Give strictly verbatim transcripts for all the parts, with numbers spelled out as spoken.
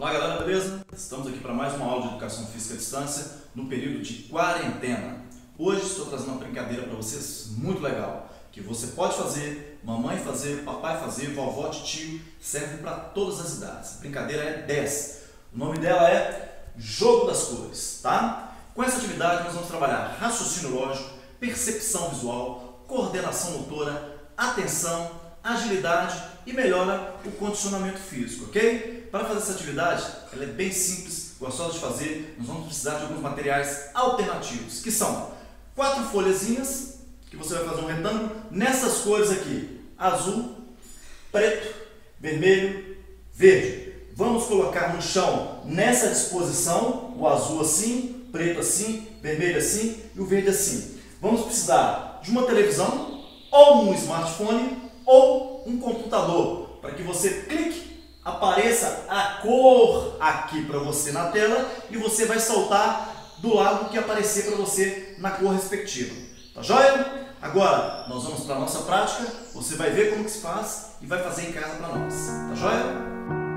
Olá galera, beleza? Estamos aqui para mais uma aula de Educação Física à Distância no período de quarentena. Hoje estou trazendo uma brincadeira para vocês muito legal, que você pode fazer, mamãe fazer, papai fazer, vovó, tio, serve para todas as idades. A brincadeira é dez. O nome dela é Jogo das Cores, tá? Com essa atividade nós vamos trabalhar raciocínio lógico, percepção visual, coordenação motora, atenção, agilidade e melhora o condicionamento físico, ok? Para fazer essa atividade, ela é bem simples, gostosa de fazer. Nós vamos precisar de alguns materiais alternativos, que são quatro folhazinhas, que você vai fazer um retângulo, nessas cores aqui, azul, preto, vermelho, verde. Vamos colocar no chão, nessa disposição, o azul assim, preto assim, vermelho assim e o verde assim. Vamos precisar de uma televisão, ou um smartphone, ou um computador, para que você clique, apareça a cor aqui para você na tela e você vai saltar do lado que aparecer para você na cor respectiva. Tá joia? Agora nós vamos para a nossa prática, você vai ver como que se faz e vai fazer em casa para nós. Tá joia?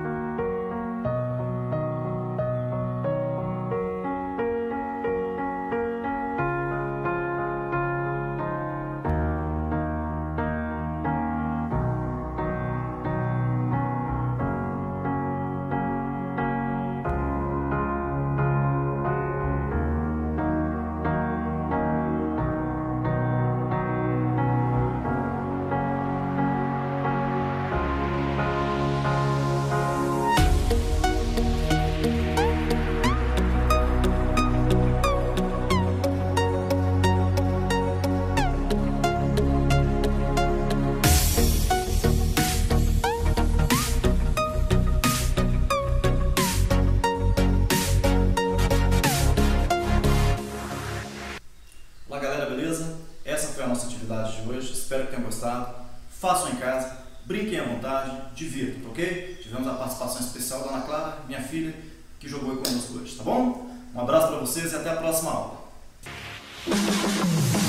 Olá galera, beleza? Essa foi a nossa atividade de hoje, espero que tenham gostado. Façam em casa, brinquem à vontade, divirtam, ok? Tivemos a participação especial da Ana Clara, minha filha, que jogou aí conosco hoje, tá bom? Um abraço para vocês e até a próxima aula.